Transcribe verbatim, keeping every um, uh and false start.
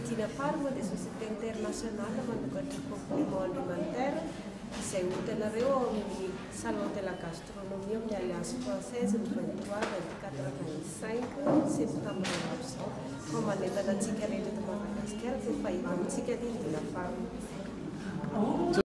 Tina Parma des Société Internationale manufacture complément alimentaire izay hotelareo amin'ny salon de la gastronomie amin'ny Alliance Française le vingt-trois vingt-quatre vingt-cinq septembre prochain fa manentana antsika rehetra eto Madagasikara fa fahita amintsika ny Tina Parma.